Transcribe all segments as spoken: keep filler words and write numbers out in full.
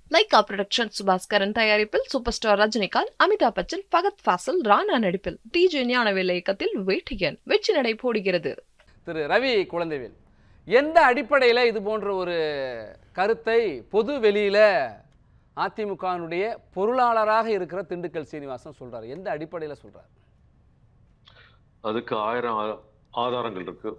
Lyca production Subaskaran தயாரிப்பில் super star Rajinikanth, Amitabh Bachchan, Fahadh Faasil, Rana நடிப்பில் TJ Gnanavel இயக்கத்தில் வேட்டையன் வெற்றி நடை போடுகிறது. திரு ரவி குழந்தைவேல், எந்த அடிப்படையில் இது போன்ற ஒரு கருத்தை பொது வெளியில அதிமுகவினுடைய பொருளாளராக இருக்கிற திண்டுக்கல் சீனிவாசன் சொல்றாரு? எந்த அடிப்படையில் சொல்றாரு? அதுக்கு ஆயிரம் ஆதாரங்கள் இருக்கு.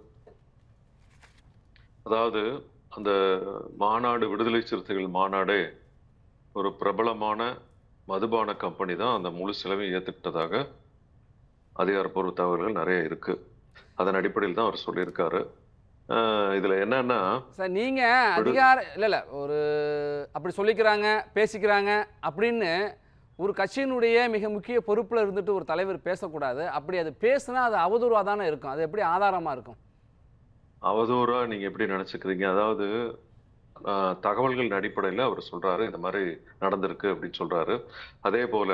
அதாவது அந்த மாநாடு, விடுதலை சிறுத்தைகள் மாநாடே ஒரு பிரபலமான மதுபான கம்பெனி தான் அந்த முழு செலவையும் ஏத்துக்கிட்டதாக அதிகாரப்பூர்வ தகவல்கள் நிறைய இருக்கு. அதன் அடிப்படையில் தான் அவர் சொல்லியிருக்காரு. இதுல என்னன்னா சார், நீங்க அதிகார இல்ல இல்ல ஒரு அப்படி சொல்லிக்கிறாங்க, பேசிக்கிறாங்க அப்படின்னு ஒரு கட்சியினுடைய மிக முக்கிய பொறுப்புல இருந்துட்டு ஒரு தலைவர் பேசக்கூடாது. அப்படி அது பேசினா அது அவதூறா தானே இருக்கும். அது எப்படி ஆதாரமா இருக்கும்? அவதூறா நீங்க எப்படி நினைச்சுக்கிறீங்க? அதாவது தகவல்கள் அடிப்படையில் அவர் சொல்றாரு, இந்த மாதிரி நடந்திருக்கு அப்படின்னு சொல்றாரு. அதே போல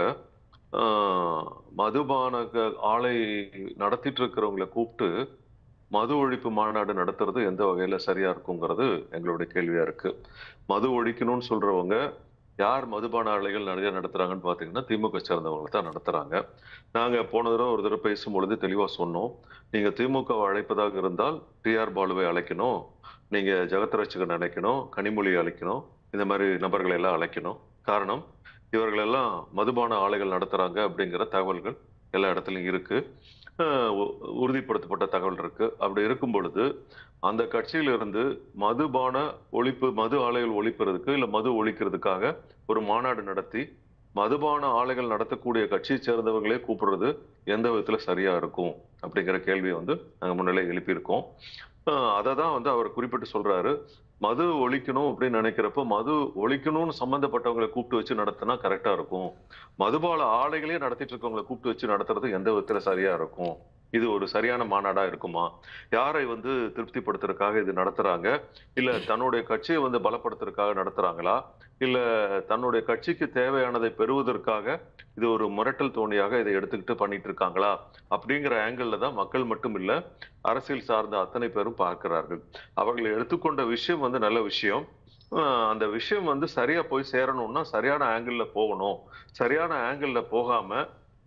மதுபான ஆலை நடத்திட்டு இருக்கிறவங்களை கூப்பிட்டு மது ஒழிப்பு மாநாடு நடத்துறது எந்த வகையில சரியா இருக்குங்கிறது எங்களுடைய கேள்வியா இருக்கு. மது ஒழிக்கணும்னு சொல்றவங்க யார் மதுபான ஆலைகள் நிறைய நடத்துறாங்கன்னு பாத்தீங்கன்னா திமுக சேர்ந்தவங்களை தான் நடத்துறாங்க. நாங்க போன தடவை ஒரு தடவை பேசும்பொழுது தெளிவா சொன்னோம், நீங்க திமுகவை அழைப்பதாக இருந்தால் டி ஆர் பாலுவை அழைக்கணும், நீங்க ஜெகத்ரட்சகன் அழைக்கணும், கனிமொழி அழைக்கணும், இந்த மாதிரி நபர்களை எல்லாம் அழைக்கணும். காரணம், இவர்கள் எல்லாம் மதுபான ஆலைகள் நடத்துறாங்க அப்படிங்கிற தகவல்கள் எல்லா இடத்துலயும் இருக்கு, உறுதிப்படுத்தப்பட்ட தகவல் இருக்கு. அப்படி இருக்கும் பொழுது அந்த கட்சியிலிருந்து மதுபான ஒழிப்பு, மது ஆலைகள் ஒழிப்பதற்கு இல்ல மது ஒழிக்கிறதுக்காக ஒரு மாநாடு நடத்தி மதுபான ஆலைகள் நடத்தக்கூடிய கட்சியை சேர்ந்தவர்களே கூப்பிடுறது எந்த விதத்துல சரியா இருக்கும் அப்படிங்கிற கேள்வியை வந்து நாங்க முன்னிலை எழுப்பியிருக்கோம். அதை தான் வந்து அவர் குறிப்பிட்டு சொல்றாரு. மது ஒழிக்கணும் அப்படின்னு நினைக்கிறப்ப மது ஒழிக்கணும்னு சம்பந்தப்பட்டவங்களை கூப்பிட்டு வச்சு நடத்தினா கரெக்டா இருக்கும். மதுபான ஆலைகளே நடத்திட்டு இருக்கவங்களை கூப்பிட்டு வச்சு நடத்துறது எந்த விதத்துல சரியா இருக்கும்? இது ஒரு சரியான மாநாடா இருக்குமா? யாரை வந்து திருப்திப்படுத்துறதுக்காக இது நடத்துறாங்க? இல்ல தன்னுடைய கட்சியை வந்து பலப்படுத்துறதுக்காக நடத்துறாங்களா? இல்ல தன்னுடைய கட்சிக்கு தேவையானதை பெறுவதற்காக இது ஒரு முரட்டல் தோணியாக இதை எடுத்துக்கிட்டு பண்ணிட்டு இருக்காங்களா அப்படிங்கிற ஆங்கிள் தான் மக்கள் மட்டும் இல்ல அரசியல் சார்ந்த அத்தனை பேரும் பார்க்கிறார்கள். அவர்கள் எடுத்துக்கொண்ட விஷயம் வந்து நல்ல விஷயம். அந்த விஷயம் வந்து சரியா போய் சேரணும்னா சரியான ஆங்கிள் போகணும். சரியான ஆங்கிள் போகாம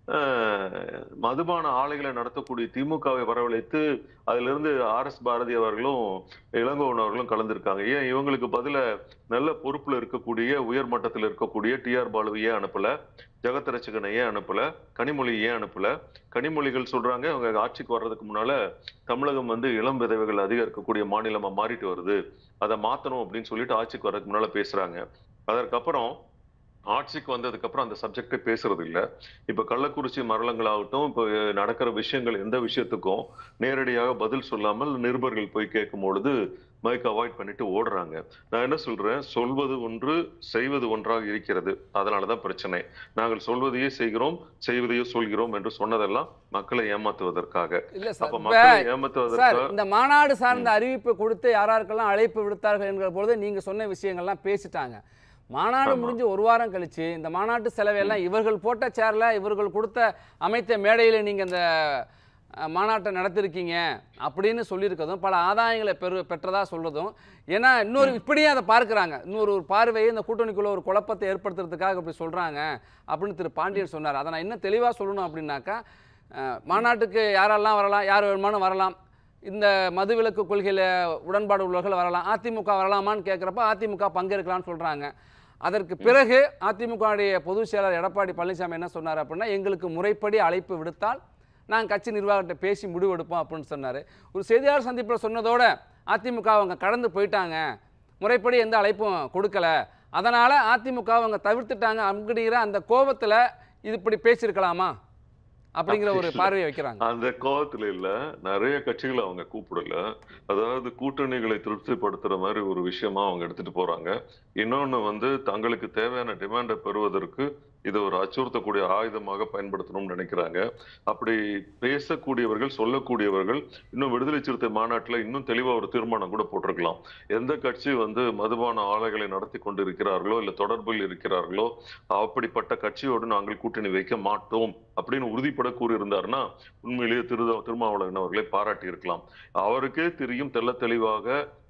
மதுபான ஆலைகளை நடத்தக்கூடிய திமுகவை வரவழைத்து அதுல இருந்து ஆர் எஸ் பாரதி அவர்களும் இளங்கோவன் அவர்களும் கலந்துருக்காங்க. ஏன் இவங்களுக்கு பதில நல்ல பொறுப்புல இருக்கக்கூடிய உயர் மட்டத்தில் இருக்கக்கூடிய டி ஆர் பாலுவை ஏன் அனுப்பல? ஜெகத்ரட்சகனை ஏன் அனுப்பல? கனிமொழி ஏன் அனுப்பல? கனிமொழிகள் சொல்றாங்க அவங்க ஆட்சிக்கு வர்றதுக்கு முன்னால தமிழகம் வந்து இளம் விதவைகள் அதிகம் இருக்கக்கூடிய மாநிலமா மாறிட்டு வருது, அதை மாத்தணும் அப்படின்னு சொல்லிட்டு ஆட்சிக்கு வர்றதுக்கு முன்னால பேசுறாங்க. அதற்கப்புறம் ஆட்சிக்கு வந்ததுக்கு அப்புறம் அந்த சப்ஜெக்டே பேசுறது இல்ல. இப்ப கள்ளக்குறிச்சி மரணங்கள் ஆகட்டும், இப்ப நடக்கிற விஷயங்கள் எந்த விஷயத்துக்கும் நேரடியாக பதில் சொல்லாமல் நிருபர்கள் போய் கேட்கும் பொழுது மைக் அவாய்ட் பண்ணிட்டு ஓடுறாங்க. நான் என்ன சொல்றேன், சொல்வது ஒன்று செய்வது ஒன்றாக இருக்கிறது. அதனாலதான் பிரச்சனை. நாங்கள் சொல்வதையே செய்கிறோம், செய்வதையே சொல்கிறோம் என்று சொன்னதெல்லாம் மக்களை ஏமாத்துவதற்காக. அப்ப மக்களை ஏமாத்துவதற்காக இந்த மாநாடு சார்ந்த அறிவிப்பு கொடுத்து யாராருக்கெல்லாம் அழைப்பு விடுத்தார்கள் என்கிற பொழுது நீங்க சொன்ன விஷயங்கள்லாம் பேசிட்டாங்க. மாநாடு முடிஞ்சு ஒரு வாரம் கழிச்சு இந்த மாநாட்டு செலவையெல்லாம் இவர்கள் போட்ட சேர்ல இவர்கள் கொடுத்த அமைத்த மேடையில் நீங்க இந்த மாநாட்டை நடத்திருக்கீங்க அப்படின்னு சொல்லியிருக்கதும் பல ஆதாயங்களை பெரு பெற்றதா சொல்றதும், ஏன்னா இன்னொரு இப்படியே அதை பார்க்குறாங்க, இன்னொரு ஒரு பார்வையை இந்த கூட்டணிக்குள்ள ஒரு குழப்பத்தை ஏற்படுத்துறதுக்காக இப்படி சொல்றாங்க அப்படின்னு திரு பாண்டியன் சொன்னார். அதை நான் இன்னும் தெளிவாக சொல்லணும் அப்படின்னாக்கா, மாநாட்டுக்கு யாரெல்லாம் வரலாம், யார் வேணுமானு வரலாம், இந்த மதுவிலக்கு கொள்கையில் உடன்பாடு உள்ளவர்கள் வரலாம், அதிமுக வரலாமான்னு கேட்குறப்ப அதிமுக பங்கேற்கலாம்னு சொல்கிறாங்க. அதற்கு பிறகு அதிமுகவுடைய பொதுச் செயலாளர் எடப்பாடி பழனிசாமி என்ன சொன்னார் அப்படின்னா, எங்களுக்கு முறைப்படி அழைப்பு விடுத்தால் நாங்கள் கட்சி நிர்வாகத்தை பேசி முடிவெடுப்போம் அப்படின்னு சொன்னார். ஒரு செய்தியாளர் சந்திப்பில் சொன்னதோட அதிமுக அவங்க கடந்து போயிட்டாங்க, முறைப்படி எந்த அழைப்பும் கொடுக்கல, அதனால் அதிமுக அவங்க தவிர்த்துட்டாங்க அப்படிங்கிற அந்த கோபத்தில் இது இப்படி பேசியிருக்கலாமா அப்படிங்கிற ஒரு பார்வையை வைக்கிறாங்க. அந்த கோபத்துல இல்ல, நிறைய கட்சிகளை அவங்க கூப்பிடல. அதாவது கூட்டணிகளை திருப்திப்படுத்துற மாதிரி ஒரு விஷயமா அவங்க எடுத்துட்டு போறாங்க. இன்னொன்னு வந்து தங்களுக்கு தேவையான டிமாண்டை பெறுவதற்கு இது ஒரு அச்சுறுத்தக்கூடிய ஆயுதமாக பயன்படுத்தணும்னு நினைக்கிறாங்க. அப்படி பேசக்கூடியவர்கள், சொல்லக்கூடியவர்கள் இன்னும் விடுதலை சிறுத்தை மாநாட்டுல இன்னும் தெளிவா ஒரு தீர்மானம் கூட போட்டிருக்கலாம். எந்த கட்சி வந்து மதுபான ஆலைகளை நடத்தி கொண்டு இருக்கிறார்களோ இல்ல தொடர்பில் இருக்கிறார்களோ அப்படிப்பட்ட கட்சியோடு நாங்கள் கூட்டணி வைக்க மாட்டோம் அப்படின்னு உறுதிப்பட கூறியிருந்தாருன்னா உண்மையிலேயே திரு திருமாவளவன் அவர்களை பாராட்டி இருக்கலாம். அவருக்கே தெரியும் தெள்ள தெளிவாக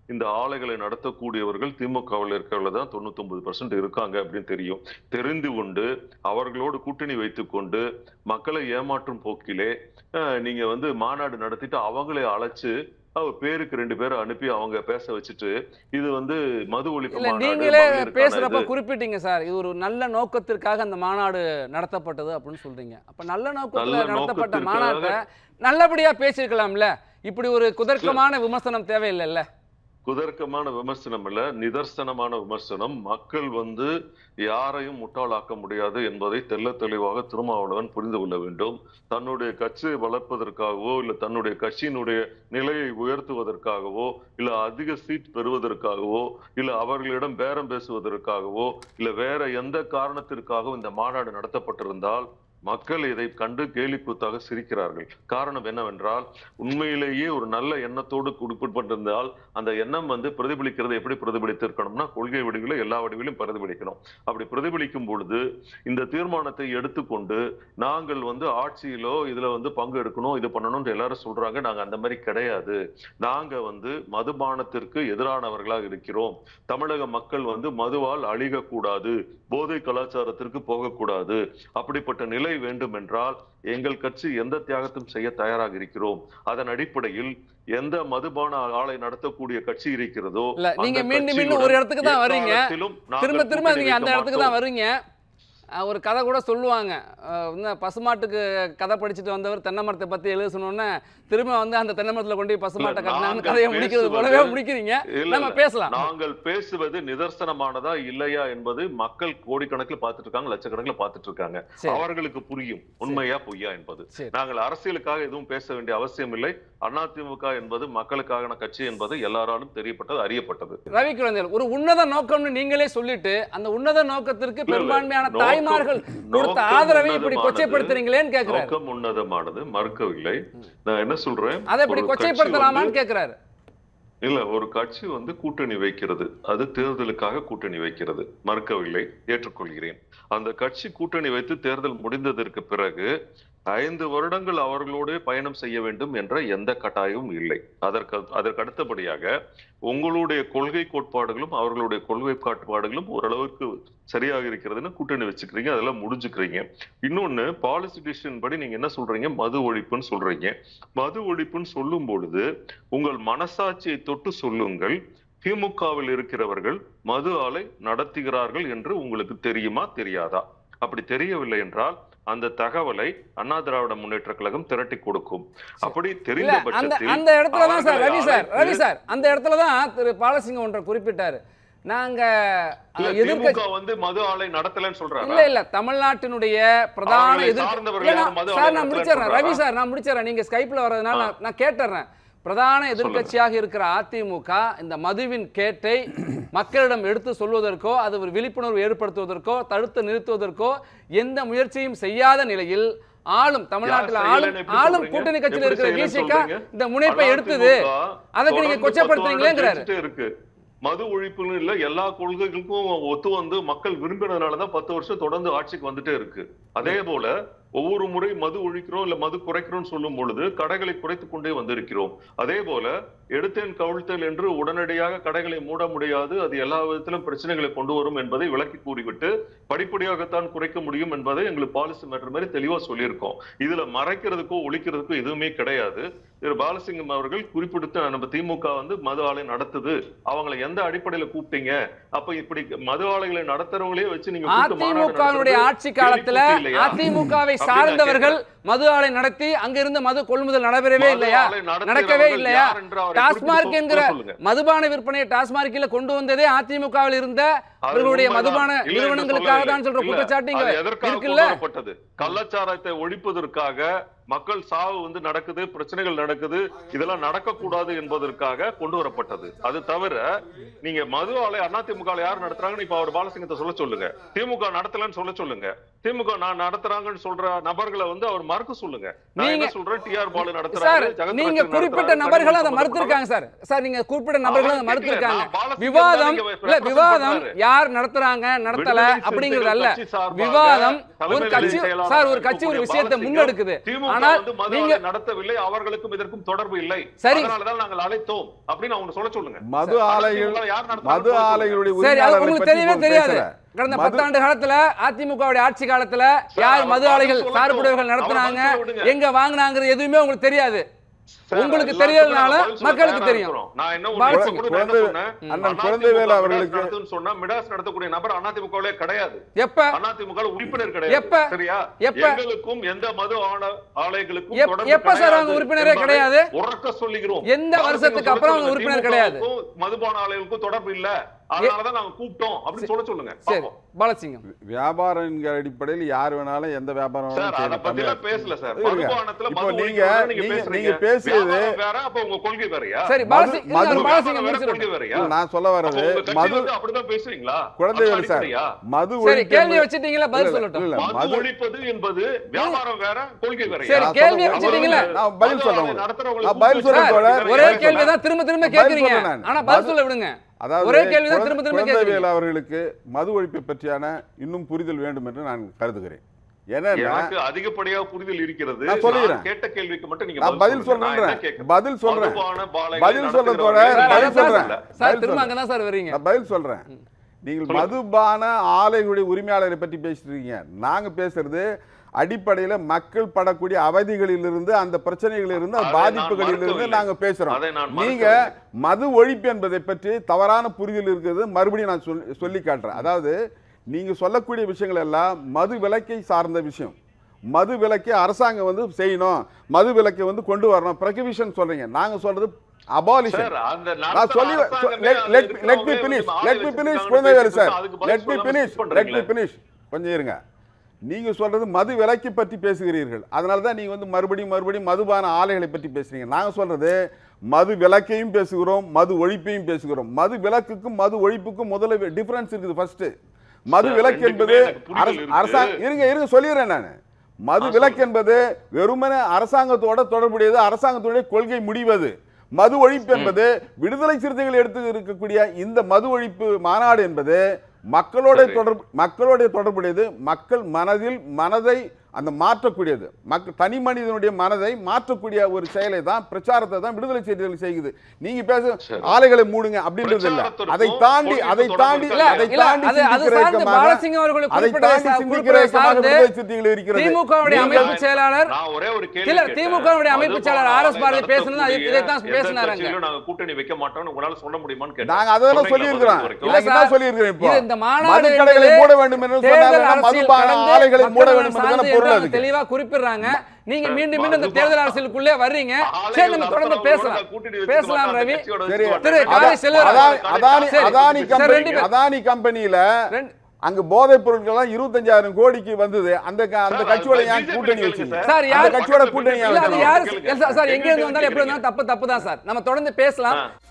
இந்த ஆலைகளை நடத்தக்கூடியவர்கள் திமுகவில் இருக்கிறவர்கள் தான் தொண்ணூத்தி ஒன்பது பர்சன்ட் இருக்காங்க அப்படின்னு தெரியும். தெரிந்து கொண்டு அவர்களோடு கூட்டணி வைத்துக் கொண்டு மக்களை ஏமாற்றும் போக்கிலே நீங்க வந்து மாநாடு நடத்திட்டு அவங்களை அழைச்சு அவர் பேருக்கு ரெண்டு பேரை அனுப்பி அவங்க பேச வச்சுட்டு இது வந்து மது ஒழிப்பு நீங்களே பேசுறப்ப குறிப்பிட்டீங்க சார், இது ஒரு நல்ல நோக்கத்திற்காக அந்த மாநாடு நடத்தப்பட்டது அப்படின்னு சொல்றீங்க. அப்ப நல்ல நோக்கத்துல நடத்தப்பட்ட மாநாட்டை நல்லபடியா பேசியிருக்கலாம்ல, இப்படி ஒரு குதர்க்கமான விமர்சனம் தேவையில்லைல்ல. குதர்க்கமான விமர்சனம் இல்ல, நிதர்சனமான விமர்சனம். மக்கள் வந்து யாரையும் முட்டாளாக்க முடியாது என்பதை தெள்ள தெளிவாக திருமாவளவன் புரிந்து கொள்ள வேண்டும். தன்னுடைய கட்சியை வளர்ப்பதற்காகவோ இல்ல தன்னுடைய கட்சியினுடைய நிலையை உயர்த்துவதற்காகவோ இல்ல அதிக சீட் பெறுவதற்காகவோ இல்ல அவர்களிடம் பேரம் பேசுவதற்காகவோ இல்ல வேற எந்த காரணத்திற்காகவும் இந்த மாநாடு நடத்தப்பட்டிருந்தால் மக்கள் இதை கண்டு கேலி கூத்தாக சிரிக்கிறார்கள். காரணம் என்னவென்றால் உண்மையிலேயே ஒரு நல்ல எண்ணத்தோடு குறிப்பிட்டிருந்தால் அந்த எண்ணம் வந்து பிரதிபலிக்கிறது எப்படி பிரதிபலித்திருக்கணும்னா கொள்கை வடிவில எல்லா வடிவிலும் பிரதிபலிக்கணும். அப்படி பிரதிபலிக்கும் பொழுது இந்த தீர்மானத்தை எடுத்துக்கொண்டு நாங்கள் வந்து ஆட்சியிலோ இதுல வந்து பங்கு எடுக்கணும் இது பண்ணணும்னு எல்லாரும் சொல்றாங்க. நாங்க அந்த மாதிரி கிடையாது. நாங்க வந்து மதுபானத்திற்கு எதிரானவர்களாக இருக்கிறோம். தமிழக மக்கள் வந்து மதுவால் அழிகக்கூடாது, போதை கலாச்சாரத்திற்கு போகக்கூடாது. அப்படிப்பட்ட நிலை வேண்டும் என்றால் எங்கள் கட்சி எந்த தியாகத்தையும் செய்ய தயாராக இருக்கிறோம். அதன் அடிப்படையில் எந்த மதுபான ஆலை நடத்தக்கூடிய கட்சி இருக்கிறதோ நீங்க மீண்டும் மீண்டும் ஒரு இடத்துக்கு தான் வர்றீங்க, திரும்ப திரும்ப நீங்க அந்த இடத்துக்கு தான் வர்றீங்க. ஒரு கதை கூட சொல்லுவாங்க, பசுமாட்டுக்கு கதை படிச்சுட்டு வந்தவர் தென்னை மரத்தை பத்தி எழுத சொன்னோன்னே திரும்ப வந்து அந்த தென்னை மரத்துல கொண்டு போய் பசுமாட்டை கட்டினாங்க. கதையை முடிக்கிறது போலவே முடிக்கிறீங்க. நம்ம பேசலாம். நாங்கள் பேசுவது நிதர்சனமானதா இல்லையா என்பது மக்கள் கோடிக்கணக்கில் பார்த்துட்டு இருக்காங்க, லட்சக்கணக்கில் பார்த்துட்டு இருக்காங்க. அவர்களுக்கு புரியும் உண்மையா பொய்யா என்பது. நாங்கள் அரசியலுக்காக எதுவும் பேச வேண்டிய அவசியம் இல்லை. அதிமுக என்பது மக்களுக்கான கட்சி என்பது எல்லாராலும் தெரியப்பட்டது, அறியப்பட்டது. ரவி குழந்தைகள் ஒரு உன்னத நோக்கம்னு நீங்களே சொல்லிட்டு அந்த உன்னத நோக்கத்திற்கு பெரும்பான்மையான தாய்மார்கள் கொடுத்த ஆதரவை இப்படி கொச்சைப்படுத்துறீங்களேன்னு கேக்குறாரு. நோக்கம் உன்னதமானது, மறுக்கவில்லை. நான் என்ன சொல்றேன், அதை இப்படி கொச்சைப்படுத்தலாமான்னு கேக்குறாரு. இல்ல, ஒரு கட்சி வந்து கூட்டணி வைக்கிறது, அது தேர்தலுக்காக கூட்டணி வைக்கிறது, மறுக்கவில்லை, ஏற்றுக்கொள்கிறேன். அந்த கட்சி கூட்டணி வைத்து தேர்தல் முடிந்ததற்கு பிறகு ஐந்து வருடங்கள் அவர்களோடு பயணம் செய்ய வேண்டும் என்ற எந்த கட்டாயமும் இல்லை. அதற்கு அதற்கு அடுத்தபடியாக உங்களுடைய கொள்கை கோட்பாடுகளும் அவர்களுடைய கொள்கை கோட்பாடுகளும் ஓரளவுக்கு சரியாக இருக்கிறதுன்னு கூட்டணி வச்சுக்கிறீங்க, அதெல்லாம் முடிஞ்சுக்கிறீங்க. இன்னொன்னு, பாலிசி டிசிஷன் படி நீங்க என்ன சொல்றீங்க, மது ஒழிப்புன்னு சொல்றீங்க. மது ஒழிப்புன்னு சொல்லும் பொழுது உங்கள் மனசாட்சியை தொட்டு சொல்லுங்கள், திமுகவில் இருக்கிறவர்கள் மது ஆலை நடத்துகிறார்கள் என்று உங்களுக்கு தெரியுமா தெரியாதா? அப்படி தெரியவில்லை என்றால் அந்த தகவலை அண்ணா திராவிட முன்னேற்ற கழகம் திரட்டி கொடுக்கும். அப்படி தெரிந்த பட்சத்தில் அந்த இடத்துலதான் sir Ravi sir Ravi sir அந்த இடத்துலதான் திரு பாலசிங்கம் ஒன்றை குறிப்பிட்டாரு. நாங்க திமுக வந்து மது ஆலை நடத்தலன்னு சொல்றாங்க. இல்ல இல்ல, தமிழ்நாட்டினுடைய பிரதான எதிர்ப்பு சார் நான் முடிச்சிடறேன் ரவி சார் நான் முடிச்சிடறேன் நீங்க ஸ்கைப்ல வர்றதுனால நான் கேட்டுறேன். பிரதான எதிர்க்கட்சியாக இருக்கிற அதிமுக இந்த மதுவின் கேட்டை மக்களிடம் எடுத்து சொல்வதற்கோ அது ஒரு விழிப்புணர்வு ஏற்படுத்துவதற்கோ தடுத்து நிறுத்துவதற்கோ எந்த முயற்சியும் செய்யாத நிலையில் ஆளும் தமிழ்நாட்டில் ஆளும் ஆளும் கூட்டணி கட்சியில் இருக்கிற விசிக இந்த முனைப்பை எடுத்தது. அதுக்கு நீங்க கொச்சைப்படுத்துறீங்களேங்கிறாரு. மது ஒழிப்புன்னு இல்ல, எல்லா கொள்கைகளுக்கும் ஒத்து வந்து மக்கள் விரும்பினதுனாலதான் பத்து வருஷம் தொடர்ந்து ஆட்சிக்கு வந்துட்டே இருக்கு. அதே போல ஒவ்வொரு முறை மது ஒழிக்கிறோம் இல்ல மது குறைக்கிறோம் சொல்லும் பொழுது கடைகளை குறைத்துக் கொண்டே வந்திருக்கிறோம். அதே போல எடுத்தேன் கவிழ்த்தல் என்று உடனடியாக கடைகளை மூட முடியாது, அது எல்லா விதத்திலும் பிரச்சனைகளை கொண்டு வரும் என்பதை விளக்கி கூறிவிட்டு படிப்படியாகத்தான் குறைக்க முடியும் என்பதை எங்களுக்கு பாலிசி மேட்டர் மாதிரி தெளிவா சொல்லியிருக்கோம். இதுல மறைக்கிறதுக்கோ ஒழிக்கிறதுக்கோ எதுவுமே கிடையாது. திரு பாலசிங்கம் அவர்கள் குறிப்பிட்டு நம்ம திமுக வந்து மது ஆலை நடத்துது, அவங்களை எந்த அடிப்படையில கூப்பிட்டீங்க, அப்ப இப்படி மது ஆலைகளை நடத்துறவங்களே வச்சு நீங்க அதிமுக ஆட்சி காலத்துல அதிமுகவை சார்ந்தவர்கள் மது ஆலை நடத்தி அங்கிருந்து மது கொள்முதல் நடைபெறவே இல்லையா, நடக்கவே இல்லையா? டாஸ்மார்க் என்கிற மதுபான விற்பனையை டாஸ்மார்க்கில் கொண்டு வந்ததே அதிமுகவில் இருந்த அவர்களுடைய மதுபான நிறுவனங்களுக்காக தான் சொல்ற குற்றச்சாட்டு இருக்குல்ல. கள்ளச்சாரத்தை ஒழிப்பதற்காக மக்கள் சாவு வந்து நடக்குது, பிரச்சனைகள் நடக்குது, இதெல்லாம் நடக்கக்கூடாது என்பதற்காக கொண்டு வரப்பட்டது. அது தவிர நீங்க மது ஆலை அதிமுக யார் நடத்துறாங்கன்னு இப்ப அவர் பாலசிங்கத்தை சொல்ல சொல்லுங்க, திமுக நடத்தலன்னு சொல்ல சொல்லுங்க, திமுக நான் நடத்துறாங்கன்னு சொல்ற நபர்களை வந்து அவர் மறுக்க சொல்லுங்க. நீங்க சொல்றேன் டிஆர் பாலு நடத்துறாங்க, நீங்க குறிப்பிட்ட நபர்கள் அதை மறுத்திருக்காங்க சார். சார் நீங்க குறிப்பிட்ட நபர்கள் அதை மறுத்திருக்காங்க. விவாதம் இல்ல, விவாதம் யார் நடத்துறாங்க நடத்தல அப்படிங்கிறது அல்ல. விவாதம் ஒரு கட்சி சார் ஒரு கட்சி ஒரு விஷயத்தை முன்னெடுக்குது. ஆனா ஆனால் நீங்க நடத்தவில்லை, அவர்களுக்கும் இதற்கும் தொடர்பு இல்லை, அதனால தான் நாங்கள் அழைத்தோம் அப்படின்னு அவங்க சொல்ல சொல்லுங்க. மது ஆலைகள் மது ஆலைகளுடைய உங்களுக்கு தெரியவே தெரியாது. கடந்த பத்தாண்டு காலத்துல அதிமுகவுடைய ஆட்சி காலத்துல யார் மது ஆலைகள் சார்புடையவர்கள் நடத்தினாங்க, எங்க வாங்கினாங்கிறது எதுவுமே உங்களுக்கு தெரியாது. உங்களுக்கு தெரியலனால மக்களுக்கு தெரியும். நான் என்ன அண்ணன் குழந்தைவேலு அவர்களுக்கு சொன்னா மிடாஸ் நடத்தக்கூடிய நபர் அதிமுகவிலே கிடையாது. எப்ப அதிமுக உறுப்பினர் கிடையாது. சரியா? எங்களுக்கும் எந்த மது ஆலைகளுக்கும் தொடர்பு எப்ப சார் அவங்க உறுப்பினரே கிடையாது? உறக்க சொல்லிக்கிறோம். எந்த வருஷத்துக்கு அப்புறம் அவங்க உறுப்பினர் கிடையாது? மதுபான ஆலைகளுக்கும் தொடர்பு இல்ல, அதனாலதான் நாங்க கூப்பிட்டோம் அப்படின்னு சொல்ல சொல்லுங்க. சரி பாலசிங்கம், வியாபாரம் என்கிற அடிப்படையில் யார் வேணாலும் எந்த வியாபாரம் பேசல சார். நீங்க நீங்க பேசியது உங்க கொள்கை வேறையா? சரி நான் சொல்ல வர்றது மது அப்படிதான் பேசுறீங்களா? குழந்தைகள் சார் மது கேள்வி வச்சுட்டீங்களா? பதில் சொல்லட்டும். மது ஒழிப்பது என்பது வியாபாரம் வேற, கொள்கை வேற. சரி கேள்வி வச்சுட்டீங்களா? நான் பதில் சொல்றேன். நான் பதில் சொல்றேன். ஒரே கேள்வி தான் திரும்ப திரும்ப கேக்குறீங்க, ஆனா பதில் சொல்ல விடுங்க. அதாவது குழந்தைவேலு அவர்களுக்கு மது ஒழிப்பை பற்றியான இன்னும் புரிதல் வேண்டும் என்று நான் கருதுகிறேன். எனக்கு அதிகப்படியாக புரிதல் இருக்கிறது. நான் சொல்றேன், கேட்ட கேள்விக்கு மட்டும் நீங்க பதில் சொல்றேன். பதில் சொல்றேன் பதில் சொல்றதோட பதில் சொல்றேன் சார் திரும்ப அங்க தான் சார் வரீங்க. நான் பதில் சொல்றேன். நீங்கள் மதுபான ஆலைகளுடைய உரிமையாளரை பற்றி பேசிட்டு இருக்கீங்க. நாங்க பேசுறது அடிப்படையில் மக்கள் படக்கூடிய அவதிகளிலிருந்து, அந்த பிரச்சனைகளிலிருந்து, பாதிப்புகளிலிருந்து நாங்க பேசுறோம். நீங்க மது ஒழிப்பு என்பதை பற்றி தவறான புரிதல் இருக்கிறது. மறுபடியும் நான் சொல்லி காட்டுறேன். அதாவது நீங்க சொல்லக்கூடிய விஷயங்கள் எல்லாம் மது விலக்கை சார்ந்த விஷயம். மது விலக்கை அரசாங்கம் வந்து செய்யணும், மது விலக்கை வந்து கொண்டு வரணும், ப்ரொஹிபிஷன் சொல்றீங்க. நாங்க சொல்றது அபாலிஷன். நான் சொல்லி let me finish let me finish Kuzhandaivelu sir, let me finish let me finish கொஞ்சம் இருங்க. நீங்க சொல்றது மது விலக்கை பற்றி பேசுகிறீர்கள், அதனால தான் நீங்க வந்து மறுபடியும் மறுபடியும் மதுபான ஆலைகளை பற்றி பேசுறீங்க. நாங்க சொல்றது மது விலக்கையும் பேசுகிறோம், மது ஒழிப்பையும் பேசுகிறோம். மது விலக்குக்கும் மது ஒழிப்புக்கும் முதல்ல டிஃபரன்ஸ் இருக்குது. ஃபர்ஸ்ட் மது விலக்கு என்பது அரசாங்கம் இருங்க இருங்க சொல்லிடுறேன் நான். மது விலக்கு என்பது வெறுமனே அரசாங்கத்தோட தொடர்புடையது, அரசாங்கத்துடைய கொள்கை முடிவது. மது ஒழிப்பு என்பது விடுதலை சிறுத்தைகள் எடுத்து இருக்கக்கூடிய இந்த மது ஒழிப்பு மாநாடு என்பது மக்களோட தொடர்பு மக்களோட தொடர்புடையது. மக்கள் மனதில் மனதை அந்த மாற்றக்கூடியது, மக்கள் தனி மனிதனுடைய மனதை மாற்றக்கூடிய ஒரு செயலை தான், பிரச்சாரத்தை தான் விடுதலை சிறுத்தைகள் செய்யுது. நீங்க பேச ஆலைகளை மூடுங்க அப்படின்றது இல்ல. அதை தாண்டி அதை தாண்டி அதை தாண்டி அதை தாண்டி சிந்திக்கிற விடுதலை சிறுத்தைகள் இருக்கிறது. திமுகவுடைய அமைப்பு செயலாளர் இல்ல திமுகவுடைய அமைப்பு செயலாளர் ஆர் எஸ் பாரதி பேசுனது இதை தான் பேசினாங்க. நாங்க கூட்டணி வைக்க மாட்டோம்னு உங்களால சொல்ல முடியுமான்னு கேட்டா நாங்க அதெல்லாம் சொல்லி இருக்கோம். இல்ல நான் சொல்லி இருக்கேன். இப்போ இந்த மாநாடு கடைகளை மூட வேண்டும் என்று சொன்னாங்க, மதுபான ஆலைகளை மூட வேண்டும் என்று தெளிவா குறிப்பிடுறாங்க. நீங்க மீண்டும் மீண்டும் இந்த தேர்தல் அரசியலுக்குள்ளே வர்றீங்க. சரி நம்ம தொடர்ந்து பேசலாம் பேசலாம் ரவி. திரு காரை செல்வராஜ் அதானி அதானி கம்பெனி அதானி கம்பெனில அங்க போதைப் பொருட்கள் எல்லாம் இருபத்தஞ்சாயிரம் கோடிக்கு வந்தது. அந்த அந்த கட்சியோட ஏன் கூட்டணி வச்சீங்க சார்? யார் கட்சியோட கூட்டணி? அது யாரு சார்? எங்க இருந்து வந்தாலும் எப்படி வந்தாலும் தப்பு தப்பு தான் சார். நம்ம தொடர்ந்து பேசலாம்.